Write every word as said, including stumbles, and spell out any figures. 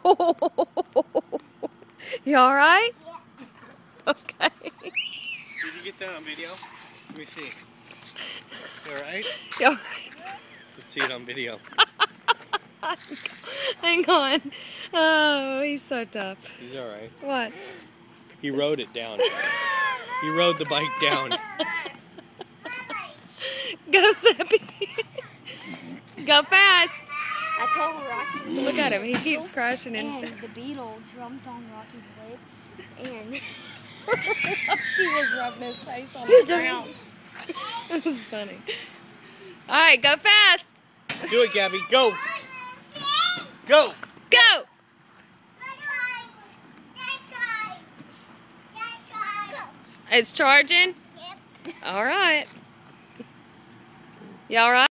You all right? Yeah. Okay. Did you get that on video? Let me see. You all right? You all right? Let's see it on video. Hang on. Oh, he's so tough. He's all right. What? He rode it down. He rode the bike down. Go, Zippy. Go fast. I told Rocky. Look at him. He keeps crashing in. And the beetle jumped on Rocky's leg, and he was rubbing his face on the ground. That was funny. All right, go fast. Do it, Gabby. Go. Go. Go. It's charging? Yep. All right. You all right?